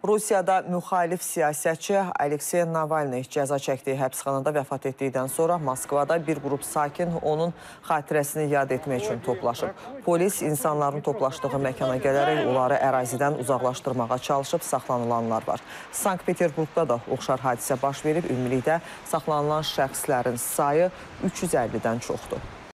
Rusiyada müxalif siyasətçi Aleksey Navalny cəza çəkdiyi həbsxanada vəfat etdikdən sonra Moskvada bir qrup sakin onun xatirəsini yad etmək üçün toplaşıb. Polis insanların toplaşdığı məkana gələrək onları ərazidən uzaqlaşdırmağa çalışıb, saxlanılanlar var. Sankt-Peterburqda da oxşar hadisə baş verib, ümumilikdə saxlanılan şəxslərin sayı 350-dən çoxdur.